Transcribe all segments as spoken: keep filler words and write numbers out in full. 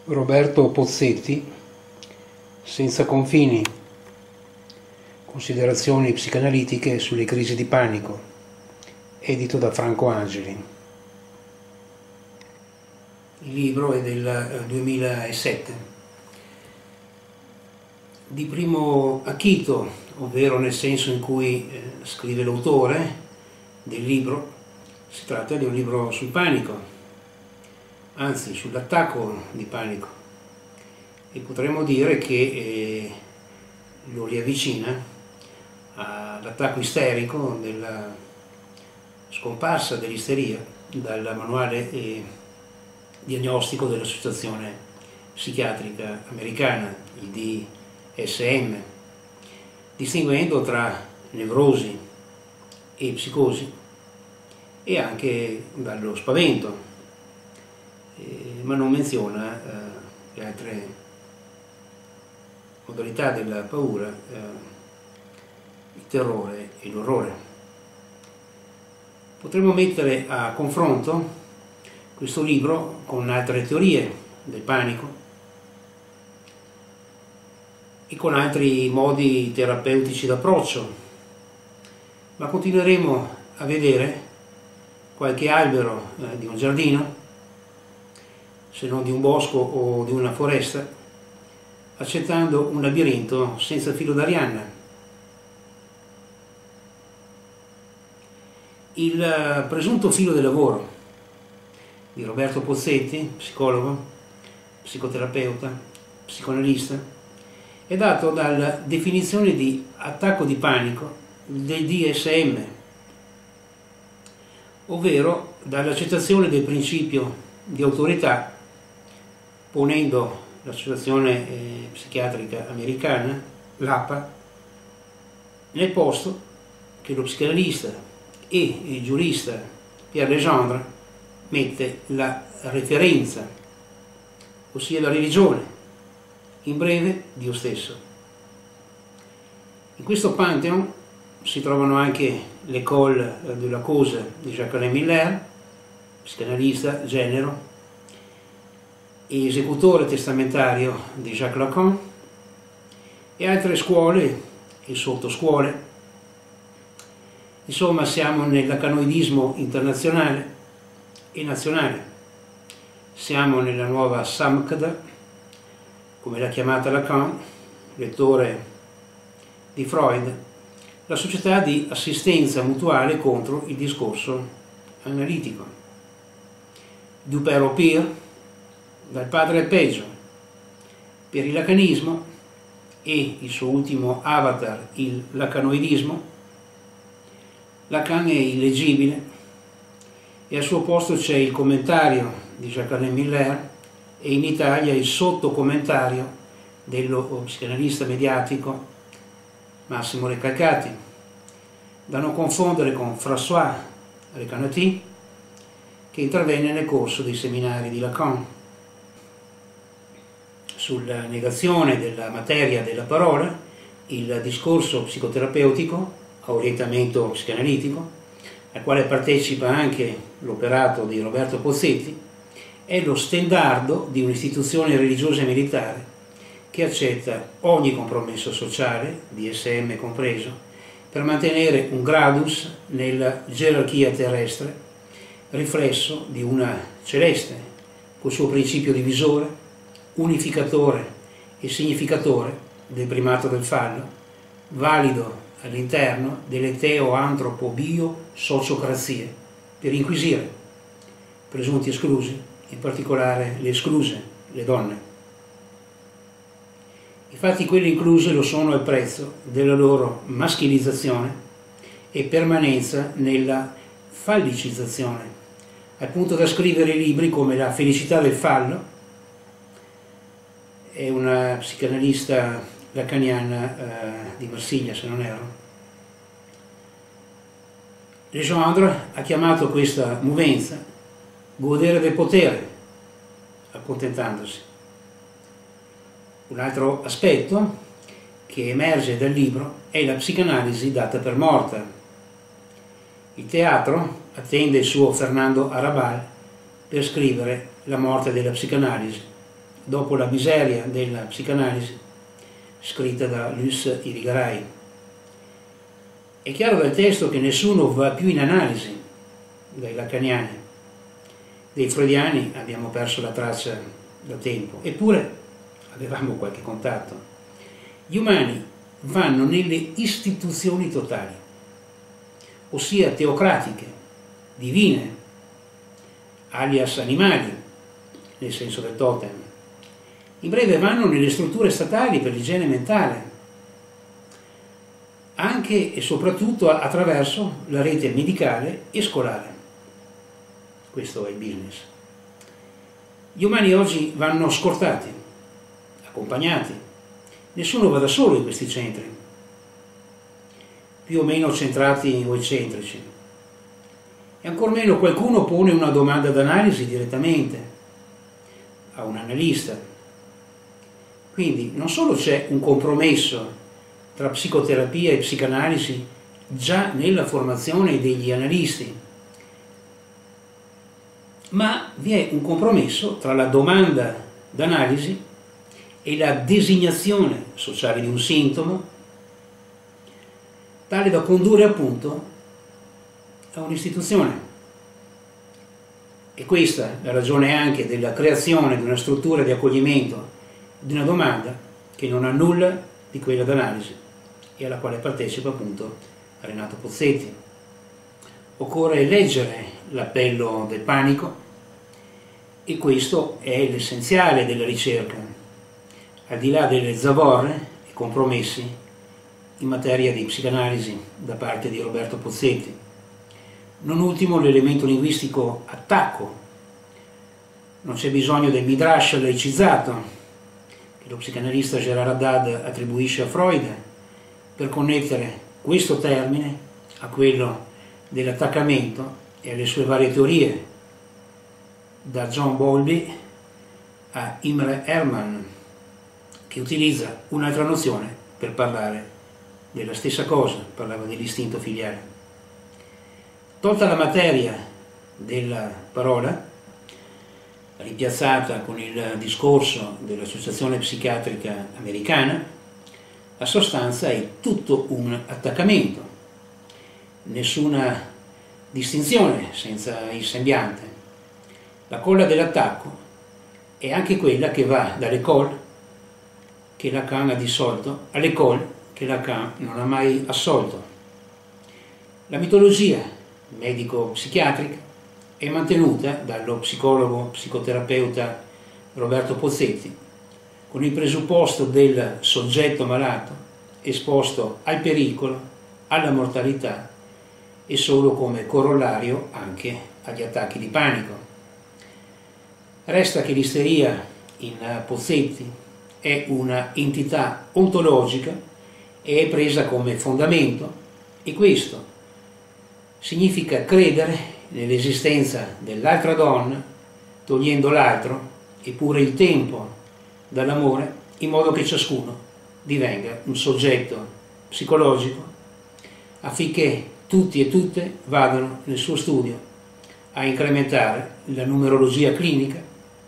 Roberto Pozzetti, Senza confini, considerazioni psicanalitiche sulle crisi di panico, edito da Franco Angeli. Il libro è del duemilasette. Di primo acchito, ovvero nel senso in cui eh, scrive l'autore del libro, si tratta di un libro sul panico, anzi sull'attacco di panico, e potremmo dire che eh, lo riavvicina all'attacco isterico della scomparsa dell'isteria dal manuale eh, diagnostico dell'Associazione Psichiatrica Americana, il D S M, distinguendo tra nevrosi e psicosi e anche dallo spavento, eh, ma non menziona eh, le altre modalità della paura, eh, il terrore e l'orrore. Potremmo mettere a confronto questo libro con altre teorie del panico e con altri modi terapeutici d'approccio, ma continueremo a vedere qualche albero eh, di un giardino, se non di un bosco o di una foresta, accettando un labirinto senza filo d'Arianna. Il presunto filo del lavoro di Roberto Pozzetti, psicologo, psicoterapeuta, psicoanalista, è dato dalla definizione di attacco di panico del D S M, ovvero dall'accettazione del principio di autorità, ponendo l'Associazione eh, Psichiatrica Americana, l'A P A, nel posto che lo psicanalista e il giurista Pierre Legendre mette la referenza, ossia la religione, in breve Dio stesso. In questo pantheon si trovano anche l'École de la cause di Jacques-Alain Miller, psicanalista, genero e esecutore testamentario di Jacques Lacan, e altre scuole e sottoscuole. Insomma, siamo nel lacanoidismo internazionale e nazionale. Siamo nella nuova S A M C D, come l'ha chiamata Lacan, lettore di Freud, la società di assistenza mutuale contro il discorso analitico. Du père au pire, dal padre al peggio. Per il lacanismo e il suo ultimo avatar, il lacanoidismo, Lacan è illeggibile e al suo posto c'è il commentario di Jacques-Alain Miller e in Italia il sottocommentario dello psicanalista mediatico Massimo Recalcati, da non confondere con François Recanati, che intervenne nel corso dei seminari di Lacan sulla negazione della materia della parola, il discorso psicoterapeutico a orientamento psicanalitico, al quale partecipa anche l'operato di Roberto Pozzetti, è lo stendardo di un'istituzione religiosa e militare che accetta ogni compromesso sociale, D S M compreso, per mantenere un gradus nella gerarchia terrestre, riflesso di una celeste, col suo principio divisore, unificatore e significatore del primato del fallo, valido all'interno delle teo-antropo-bio-sociocrazie, per inquisire presunti esclusi, in particolare le escluse, le donne. Infatti quelle incluse lo sono al prezzo della loro maschilizzazione e permanenza nella fallicizzazione, al punto da scrivere libri come La felicità del fallo. È una psicanalista lacaniana eh, di Marsiglia, se non erro. Legendre ha chiamato questa movenza godere del potere, accontentandosi. Un altro aspetto che emerge dal libro è la psicanalisi data per morta. Il teatro attende il suo Fernando Arrabal per scrivere la morte della psicanalisi, dopo la miseria della psicanalisi, scritta da Luce Irigaray. È chiaro dal testo che nessuno va più in analisi dai lacaniani. Dei freudiani abbiamo perso la traccia da tempo, eppure avevamo qualche contatto. Gli umani vanno nelle istituzioni totali, ossia teocratiche, divine, alias animali, nel senso del totem. In breve, vanno nelle strutture statali per l'igiene mentale, anche e soprattutto attraverso la rete medicale e scolare. Questo è il business. Gli umani oggi vanno scortati, accompagnati. Nessuno va da solo in questi centri, più o meno centrati o eccentrici. E ancor meno qualcuno pone una domanda d'analisi direttamente a un analista. Quindi non solo c'è un compromesso tra psicoterapia e psicanalisi già nella formazione degli analisti, ma vi è un compromesso tra la domanda d'analisi e la designazione sociale di un sintomo, tale da condurre appunto a un'istituzione. E questa è la ragione anche della creazione di una struttura di accoglimento di una domanda che non ha nulla di quella d'analisi e alla quale partecipa appunto Renato Pozzetti. Occorre leggere l'appello del panico, e questo è l'essenziale della ricerca, al di là delle zavorre e compromessi in materia di psicanalisi da parte di Roberto Pozzetti. Non ultimo l'elemento linguistico attacco. Non c'è bisogno del midrash laicizzato che lo psicanalista Gérard Haddad attribuisce a Freud per connettere questo termine a quello dell'attaccamento e alle sue varie teorie, da John Bowlby a Imre Hermann, che utilizza un'altra nozione per parlare della stessa cosa, parlava dell'istinto filiale. Tolta la materia della parola, ripiazzata con il discorso dell'Associazione Psichiatrica Americana, la sostanza è tutto un attaccamento, nessuna distinzione senza il sembiante. La colla dell'attacco è anche quella che va dall'école che Lacan ha dissolto all'école che Lacan non ha mai assolto. La mitologia medico-psichiatrica è mantenuta dallo psicologo psicoterapeuta Roberto Pozzetti con il presupposto del soggetto malato esposto al pericolo, alla mortalità e solo come corollario anche agli attacchi di panico. Resta che l'isteria in Pozzetti è una entità ontologica e è presa come fondamento, e questo significa credere nell'esistenza dell'altra donna, togliendo l'altro e pure il tempo dall'amore, in modo che ciascuno divenga un soggetto psicologico, affinché tutti e tutte vadano nel suo studio a incrementare la numerologia clinica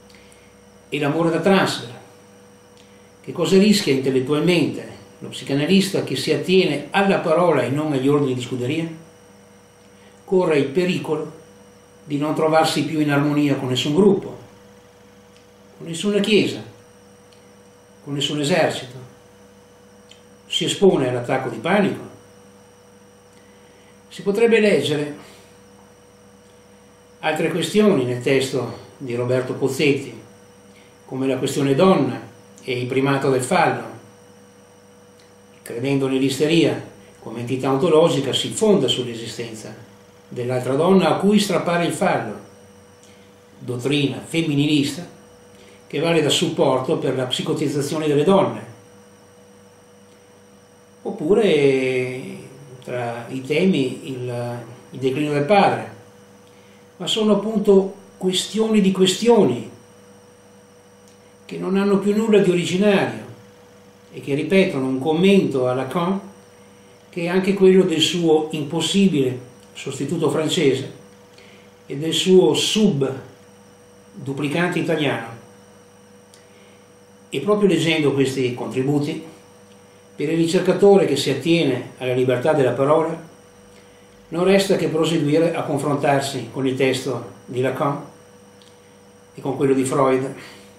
e l'amore da transfer. Che cosa rischia intellettualmente lo psicanalista che si attiene alla parola e non agli ordini di scuderia? Corre il pericolo di non trovarsi più in armonia con nessun gruppo, con nessuna chiesa, con nessun esercito. Si espone all'attacco di panico. Si potrebbe leggere altre questioni nel testo di Roberto Pozzetti, come la questione donna e il primato del fallo. Credendo nell'isteria come entità ontologica, si fonda sull'esistenza dell'altra donna a cui strappare il fallo, dottrina femminilista che vale da supporto per la psicotizzazione delle donne. Oppure tra i temi il, il declino del padre, ma sono appunto questioni di questioni che non hanno più nulla di originario e che ripetono un commento a Lacan che è anche quello del suo impossibile sostituto francese e del suo sub duplicante italiano. E proprio leggendo questi contributi, per il ricercatore che si attiene alla libertà della parola, non resta che proseguire a confrontarsi con il testo di Lacan e con quello di Freud,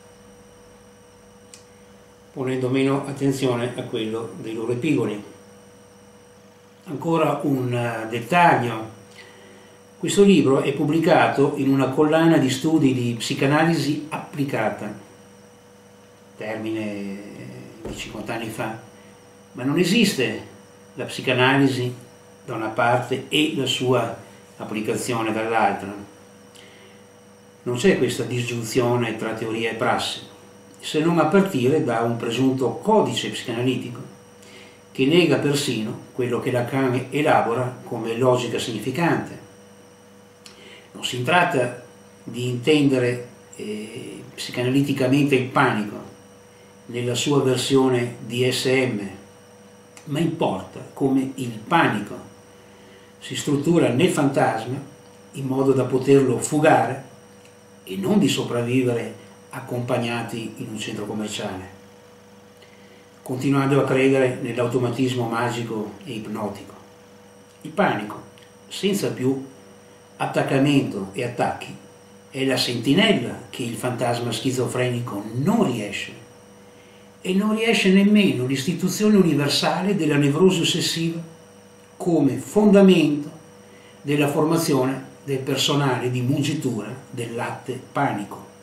ponendo meno attenzione a quello dei loro epigoni. Ancora un dettaglio: questo libro è pubblicato in una collana di studi di psicanalisi applicata, termine di cinquanta anni fa, ma non esiste la psicanalisi da una parte e la sua applicazione dall'altra. Non c'è questa disgiunzione tra teoria e prassi, se non a partire da un presunto codice psicanalitico che nega persino quello che Lacan elabora come logica significante. Non si tratta di intendere eh, psicanaliticamente il panico nella sua versione D S M, ma importa come il panico si struttura nel fantasma in modo da poterlo fugare e non di sopravvivere accompagnati in un centro commerciale, continuando a credere nell'automatismo magico e ipnotico. Il panico, senza più attaccamento e attacchi, è la sentinella che il fantasma schizofrenico non riesce, e non riesce nemmeno l'istituzione universale della nevrosi ossessiva come fondamento della formazione del personale di mungitura del latte panico.